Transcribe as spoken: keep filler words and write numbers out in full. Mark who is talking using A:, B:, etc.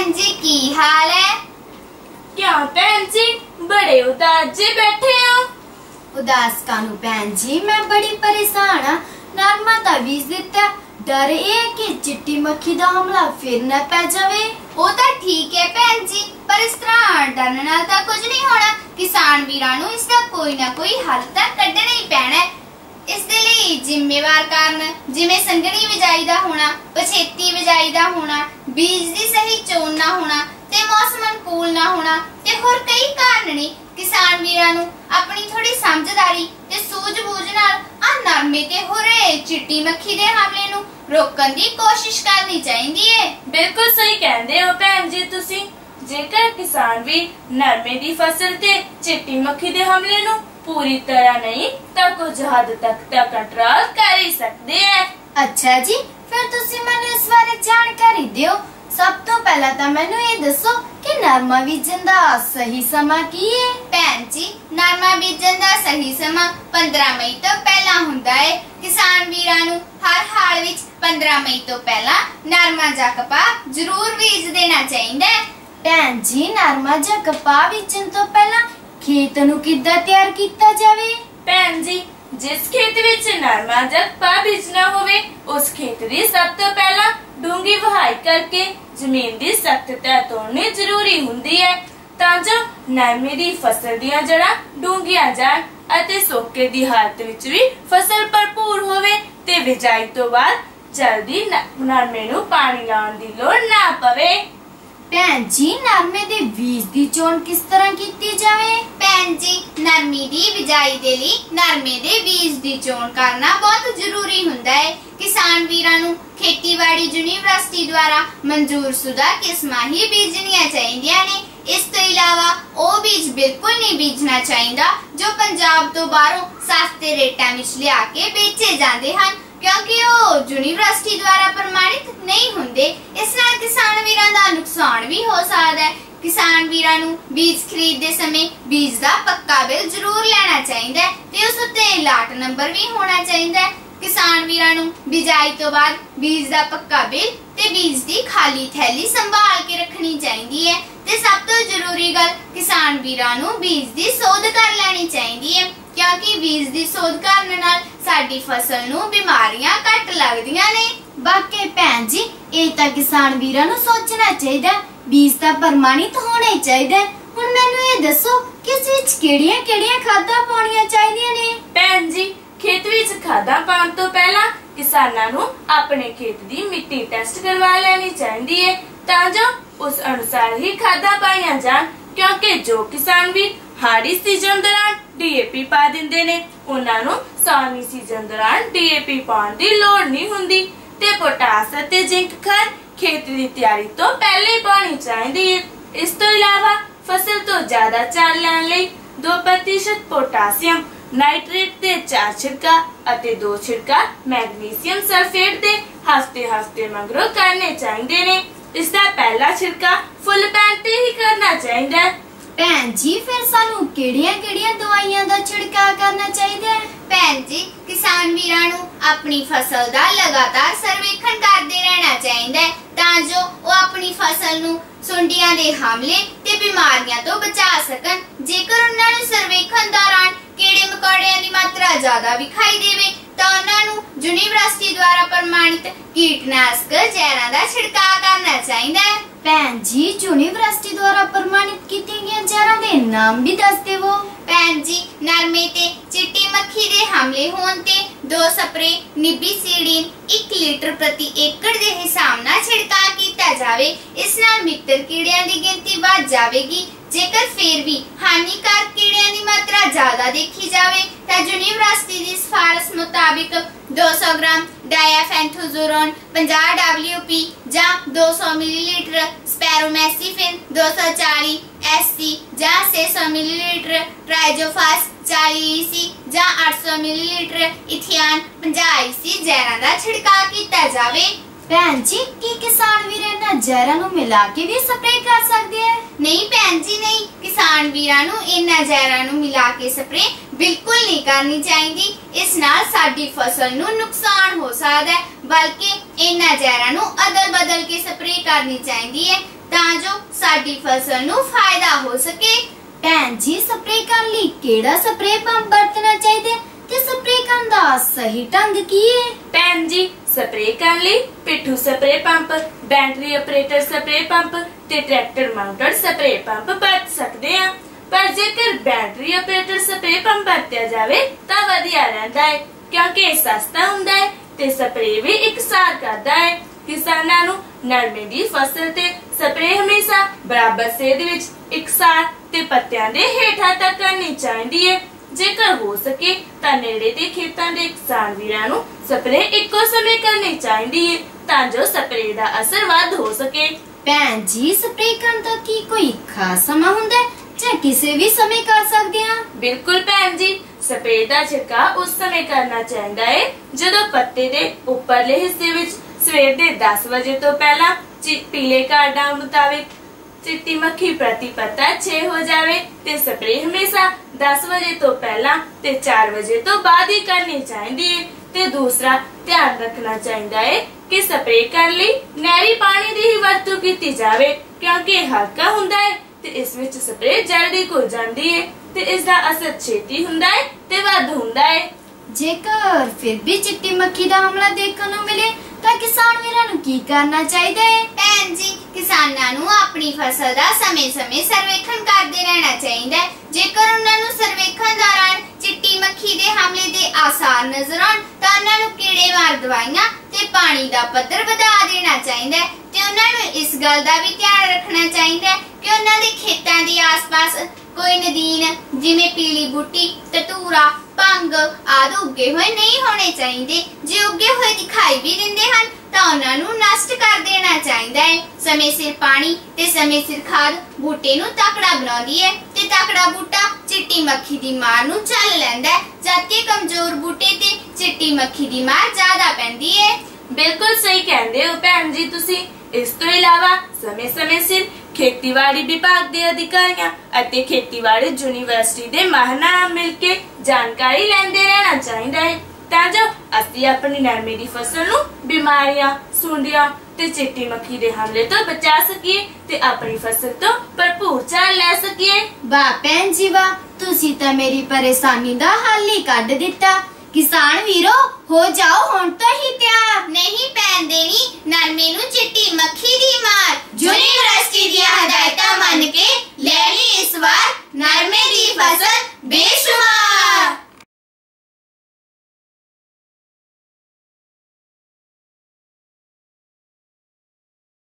A: भैन जी की हाल है?
B: क्या भैन जी बड़े उदास जे बैठे हो?
C: उदास कानू भैन जी, मैं बड़ी परेशान हाँ। नरमा दा बीज दिता, डर ये कि चिट्टी मक्खी दा हमला फिर न पै जावे।
A: वो तो ठीक है भैन जी, पर इस तरह डरने नाल तां कुछ नहीं होना। किसान वीरां नूं इसदा कोई ना कोई हल तां कढना ही पैना है। इस दे लई जिम्मेवार कारण जिवें संघनी बिजाई दा होना, पछेती बिजाई दा होना, बीज दी सही चोन ना होना ते मौसम अनुकूल ना होना ते होर कई कारण ने। किसान वीरां नूं अपनी थोड़ी समझदारी ते सूझबूझ नाल आ नरमे ते होरे चिट्टी मक्खी दे हमले नूं रोकण दी कोशिश करनी चाहिदी है।
B: बिल्कुल सही कहंदे हो भैन जी तुसी। जेकर किसान भी नरमे दी फसल ते चिट्टी मक्खी दे हमले नूं पूरी तरह नहीं तो कुछ हद तक तक कंट्रोल कर ही सकते हैं।
C: अच्छा जी, फिर तुसी मैनू इस बारे जानकारी दियो। सब तो पहला तो मैनू ये दसो कि नरमा बीजन दा सही समा की है?
A: भैन जी, नरमा बीजन दा सही समा पंद्रह मई तो पहला हुंदा है। किसान वीरां नूं हर हाल विच पंद्रह मई तो पहला नरमा जा कपाह जरूर बीज देना चाहिदा है।
C: भैन जी, नरमा जा कपाह बीजन तो पहला खेत नूं किद्दां तैयार कीता जावे?
B: भैन जी, जिस खेत विच नरमा जा कपाह बीजना होवे उस खेत दी सब तो पहला डूंगी वहाई करके जमीन दी सख्त तह तोड़नी जरूरी हुंदी है तां जो नरमे दी फसल दियां जड़ां डूंघियां जाण अते सोके दी हालत विच भी फसल भरपूर होवे ते बिजाई तो बाद जल्दी नरमे नूं पानी लाउण दी लोड़ ना पवे।
C: भैन जी, नरमे दे बीज दी चोण किस तरह कीती जावे?
A: भैन जी, नरमी दी बिजाई दे लई नरमे दे बीज दी चोण करना बहुत जरूरी हुंदा है। किसान वीरां नूं खेतीबाड़ी यूनिवर्सिटी द्वारा मंजूर शुदा किस्मां ही बीजणियां चाहीदियां ने। इस तो इलावा ਉਹ बीज बिल्कुल नहीं बीजना चाहिदा जो पंजाब तो बाहरों सस्ते रेटां विच लिया के बेचे जांदे हन, क्योंकि वो यूनिवर्सिटी द्वारा प्रमाणित नहीं हुंदे। इस नाल किसान वीरां दा नुकसान भी हो सकदा है। किसान वीरां नूं बीज खरीदते समय बीज दा पक्का बिल जरूर लेना चाहिदा ते उस उत्ते लाट नंबर भी होना चाहिदा। किसान वीरां नूं बिजाई तो बाद बीज दा पक्का बिल ते बीज दी खाली थैली संभाल के रखनी चाहिदी है ते सब तो जरूरी गल किसान वीरां नूं बीज दी सोध कर लेनी चाहिदी है, क्योंकि बीज दी सोध करने नाल साडी फसल नूं बीमारियां घट लगदियां ने।
C: बाकी भैन जी, ये तां किसान वीरां नूं सोचना चाहिदा, बीज तां प्रमाणित होने चाहिदे। हुण मैनूं ये दसो कि इस विच किहड़ियां-किहड़ियां खादां पाउणियां चाहीदियां ने?
B: भैन जी, खेत विच खादां पाउण तो पहला किसानां नूं अपने खेत दी मिट्टी टेस्ट करवा लेनी चाहिदी है तां जो उस अनुसार ही खादां पाईयां जाण, क्योंकि जो किसान भी हाड़ी सीजन दौरान डीएपी पा दिंदे ने उन्हां नूं सावनी सीजन दौरान डीएपी पाउण दी लोड़ नहीं हुंदी ते पोटास अते जिंक खाद खेत दी तैयारी तो पहले ही पाउणी चाहिदी है। इस तो इलावा फसल तो ज्यादा चार लैण लई दो प्रतिशत पोटासियम नाइट्रेट दे चार छिड़का अते दो छिड़का मैग्नीशियम सल्फेट दे हफ्ते हफ्ते मगरों करने चाहिए ने। इसका पहला छिड़का फुल पैन ते ही करना चाहिए।
C: भैन जी, फिर सानू किहड़ियां-किहड़ियां दवाइयां दा छिड़काव करना चाहिए?
A: भैन जी, किसान वीरां नूं अपनी फसल दा लगातार सर्वेखण करदे रहना चाहिए तां जो वो अपनी फसल नूं सुंडियां दे हमले ते बीमारियां तो बचा सकन। जेकर उन्हां नूं सर्वेखण दौरान कीड़े मकोड़ियां दी मात्रा ज्यादा विखाई देवे तो उन्हां नूं यूनिवर्सिटी द्वारा प्रमाणित कीटनाशक जहरां दा छिड़काव करना चाहिए।
C: भैन जी, यूनिवर्सिटी द्वारा प्रमाणित कीती गई जहरां दे नाम भी दस देवो।
A: भैन जी, नरमे ते चिट्टी मक्खी दे हमले होण ते दो स्प्रे निबिसिडीन एक लीटर प्रति एकड़ दे हिसाब नाल छिड़काव कीता जावे। इस नाल मित्र कीड़ियां दी गिनती बढ़ जावेगी। जेकर फिर भी हानिकारक कीड़ियां दी मात्रा ज्यादा देखी जावे तां यूनिवर्सिटी दी सिफारिश मुताबिक दो सौ ग्राम डायाफेंथोजुरोन पचास डब्ल्यू पी जां दो सौ मिलीलीटर स्पैरोमेसिफिन दो सौ चालीस एस सी जां छह सौ मिलीलीटर ट्राइजोफास चालीस ई सी जां आठ सौ मिलीलीटर इथियान पचास ई सी जहरां दा छिड़काव कीता जावे।
C: भैन जी, की किसान वीर इन्हां जहरां नूं मिला के भी स्प्रे कर सकदे हैं?
A: नहीं भैन जी, नहीं। किसान वीरां नूं इन्हां जहरां नूं मिला के स्प्रे बिल्कुल नहीं करनी चाहिदी। इस नाल साडी फसल नूं नुकसान हो सकदा है, बल्कि इन्हां जहरां नूं अदल बदल के स्प्रे करनी चाहिदी है ਤਾਂ ਜੋ ਸਾਡੀ ਫਸਲ ਨੂੰ ਫਾਇਦਾ ਹੋ ਸਕੇ।
C: ਭੈਣ ਜੀ ਸਪਰੇ ਕਰਨ ਲਈ ਕਿਹੜਾ ਸਪਰੇ ਪੰਪ ਵਰਤਣਾ ਚਾਹੀਦਾ ਤੇ ਸਪਰੇ ਕਰਨ ਦਾ ਸਹੀ ਢੰਗ ਕੀ ਹੈ?
B: ਭੈਣ ਜੀ ਸਪਰੇ ਕਰਨ ਲਈ ਪਿੱਠੂ spray pump, battery operator spray pump ਤੇ ਟਰੈਕਟਰ ਮਾਊਂਟਡ ਸਪਰੇ ਪੰਪ ਵਰਤ ਸਕਦੇ ਆ। ਪਰ ਜੇਕਰ ਬੈਟਰੀ ਆਪਰੇਟਰ ਸਪਰੇ ਪੰਪ ਵਰਤਿਆ ਜਾਵੇ ਤਾਂ ਵਧੀਆ ਰਹਿੰਦਾ ਹੈ, ਕਿਉਂਕਿ ਇਹ ਸਸਤਾ ਹੁੰਦਾ ਹੈ ਤੇ ਸਪਰੇ ਵੀ ਇਕਸਾਰ ਕਰਦਾ ਹੈ। ਕਿਸਾਨਾਂ ਨੂੰ ਨਰਮੇ ਦੀ ਫਸਲ ਤੇ ਸਪਰੇ ਹਮੇਸ਼ਾ ਬਰਾਬਰ ਸੇਧ ਵਿੱਚ ਇਕਸਾਰ ਤੇ ਪੱਤਿਆਂ ਦੇ ਹੇਠਾਂ ਤੱਕ ਕਰਨੀ ਚਾਹੀਦੀ ਹੈ। ਜੇਕਰ ਹੋ ਸਕੇ ਤਾਂ ਨੇੜੇ ਦੇ ਖੇਤਾਂ ਦੇ ਕਿਸਾਨ ਵੀਰਾਂ ਨੂੰ ਸਪਰੇ ਇੱਕੋ ਸਮੇਂ ਕਰਨੀ ਚਾਹੀਦੀ ਹੈ ਤਾਂ ਜੋ ਸਪਰੇ ਦਾ ਅਸਰ ਵੱਧ ਹੋ ਸਕੇ।
C: ਭੈਣ ਜੀ ਸਪਰੇ ਕਰਨ ਦਾ ਕੀ ਕੋਈ ਖਾਸ ਸਮਾਂ ਹੁੰਦਾ ਹੈ ਜਾਂ ਕਿਸੇ ਵੀ ਸਮੇਂ ਕਰ ਸਕਦੇ ਹਾਂ?
B: ਬਿਲਕੁਲ ਭੈਣ ਜੀ, ਸਪਰੇ ਦਾ ਛਿੜਕਾਅ ਉਸ ਸਮੇਂ ਕਰਨਾ ਚਾਹੀਦਾ ਹੈ ਜਦੋਂ ਪੱਤੇ ਦੇ ਉੱਪਰਲੇ ਹਿੱਸੇ ਵਿੱਚ ਸਵੇਰ ਦੇ ਦਸ ਵਜੇ ਤੋਂ ਪਹਿਲਾਂ ਪੀਲੇ ਕਾਰਡਾਂ ਮੁਤਾਬਿਕ ਚਿੱਟੀ ਮੱਖੀ ਪ੍ਰਤੀ ਪੱਤਾ ਛੇ ਹੋ ਜਾਵੇ ਤੇ ਸਪਰੇ ਹਮੇਸ਼ਾ ਦਸ ਵਜੇ ਤੋਂ ਪਹਿਲਾਂ ਤੇ ਚਾਰ ਵਜੇ ਤੋਂ ਬਾਅਦ ਹੀ ਕਰਨੀ ਚਾਹੀਦੀ ਹੈ। ਤੇ ਦੂਸਰਾ ਧਿਆਨ ਰੱਖਣਾ ਚਾਹੀਦਾ ਹੈ ਕਿ ਸਪਰੇ ਕਰਨ ਲਈ ਨਹਿਰੀ ਪਾਣੀ ਦੀ ਹੀ ਵਰਤੋਂ ਕੀਤੀ ਜਾਵੇ, ਕਿਉਂਕਿ ਇਹ ਹਲਕਾ ਹੁੰਦਾ ਹੈ ਤੇ ਇਸ ਵਿੱਚ ਸਪਰੇ ਜਲਦੀ ਘੁਲ ਜਾਂਦੀ ਹੈ ਤੇ ਇਸ ਦਾ ਅਸਰ ਛੇਤੀ ਹੁੰਦਾ ਹੈ ਤੇ ਵੱਧ ਹੁੰਦਾ ਹੈ।
C: ਜੇਕਰ ਫਿਰ ਵੀ ਚਿੱਟੀ ਮੱਖੀ ਦਾ ਹਮਲਾ ਦੇਖਣ ਨੂੰ ਮਿਲੇ ਤਾਂ ਕਿਸਾਨ ਵੀਰਾਂ ਨੂੰ ਕੀ ਕਰਨਾ ਚਾਹੀਦਾ ਹੈ?
A: ਭੈਣ ਜੀ ਕਿਸਾਨਾਂ ਨੂੰ ਆਪਣੀ ਫਸਲ ਦਾ ਸਮੇਂ-ਸਮੇਂ ਸਰਵੇਖਣ ਕਰਦੇ ਰਹਿਣਾ ਚਾਹੀਦਾ ਹੈ। ਜੇਕਰ ਉਹਨਾਂ ਨੂੰ ਸਰਵੇਖਣ ਦੌਰਾਨ ਚਿੱਟੀ ਮੱਖੀ ਦੇ ਹਮਲੇ ਦੇ ਆਸਾਰ ਨਜ਼ਰ ਆਉਣ ਤਾਂ ਉਹਨਾਂ ਨੂੰ ਕੀੜੇਮਾਰ ਦਵਾਈਆਂ ਤੇ ਪਾਣੀ ਦਾ ਪੱਧਰ ਵਧਾ ਦੇਣਾ ਚਾਹੀਦਾ ਹੈ ਤੇ ਉਹਨਾਂ ਨੂੰ ਇਸ ਗੱਲ ਦਾ ਵੀ ਧਿਆਨ ਰੱਖਣਾ ਚਾਹੀਦਾ ਹੈ ਕਿ ਉਹਨਾਂ ਦੇ ਖੇਤਾਂ ਦੇ ਆਸ-ਪਾਸ ਕੋਈ ਨਦੀਨ ਜਿਵੇਂ ਪੀਲੀ ਬੂਟੀ, ਧਤੂਰਾ, ਭੰਗ ਆਦਿ ਉੱਗੇ ਹੋਏ ਨਹੀਂ ਹੋਣੇ ਚਾਹੀਦੇ। ਜੇ ਉੱਗੇ ਹੋਏ ਦਿਖਾਈ ਵੀ ਦਿੰਦੇ ਹਨ ਤਾਂ ਉਹਨਾਂ ਨੂੰ ਨਸ਼ਟ ਕਰ ਦੇਣਾ ਚਾਹੀਦਾ ਹੈ। ਸਮੇਂ ਸਿਰ ਪਾਣੀ ਤੇ ਸਮੇਂ ਸਿਰ ਖਾਦ ਬੂਟੇ ਨੂੰ ਤਕੜਾ ਬਣਾਉਂਦੀ ਹੈ ਤੇ ਤਕੜਾ ਬੂਟਾ ਚਿੱਟੀ ਮੱਖੀ ਦੀ ਮਾਰ ਨੂੰ ਝੱਲ ਲੈਂਦਾ ਹੈ, ਜਦਕਿ ਕਮਜ਼ੋਰ ਬੂਟੇ ਤੇ ਚਿੱਟੀ ਮੱਖੀ ਦੀ ਮਾਰ ਜ਼ਿਆਦਾ ਪੈਂਦੀ ਹੈ।
B: ਬਿਲਕੁਲ ਸਹੀ ਕਹਿੰਦੇ ਹੋ ਭੈਣ ਜੀ ਤੁਸੀਂ। ਇਸ ਤੋਂ ਇਲਾਵਾ ਸਮੇਂ-ਸਮੇਂ ਸਿਰ ਖੇਤੀਬਾੜੀ ਵਿਭਾਗ ਦੇ ਅਧਿਕਾਰੀਆਂ ਅਤੇ ਖੇਤੀਬਾੜੀ ਯੂਨੀਵਰਸਿਟੀ ਦੇ ਮਾਹਿਰਾਂ ਨਾਲ ਮਿਲ ਕੇ ਜਾਣਕਾਰੀ ਲੈਂਦੇ ਰਹਿਣਾ ਚਾਹੀਦਾ ਹੈ ਤਾਂ ਜੋ ਅਸੀਂ ਆਪਣੀ ਨਰਮੇ ਦੀ ਫਸਲ ਨੂੰ ਬਿਮਾਰੀਆਂ, ਸੁੰਡੀਆਂ ਤੇ ਚਿੱਟੀ ਮੱਖੀ ਦੇ ਹਮਲੇ ਤੋਂ ਬਚਾ ਸਕੀਏ ਤੇ ਆਪਣੀ ਫਸਲ ਤੋਂ ਭਰਪੂਰ ਝਾੜ ਲੈ ਸਕੀਏ।
C: ਵਾਹ ਭੈਣ ਜੀ ਵਾਹ, ਤੁਸੀਂ ਤਾਂ ਮੇਰੀ ਪਰੇਸ਼ਾਨੀ ਦਾ ਹੱਲ ਹੀ ਕੱਢ ਦਿੱਤਾ। ਕਿਸਾਨ ਵੀਰੋ ਹੋ ਜਾਓ ਹੁਣ ਤੋਂ ਹੀ ਤਿਆਰ।
A: ਨਹੀਂ ਪੈਣ ਦੇਣੀ ਨਰਮੇ ਨੂੰ ਚਿੱਟੀ ਮੱਖੀ ਦੀ ਮਾਰ। ਯੂਨੀਵਰਸਿਟੀ ਦੀਆਂ ਹਦਾਇਤਾਂ ਮੰਨ ਕੇ ਲੈ ਲਈ ਇਸ ਵਾਰ ਨਰਮੇ ਦੀ ਫਸਲ ਬੇਸ਼ੁਮਾਰ।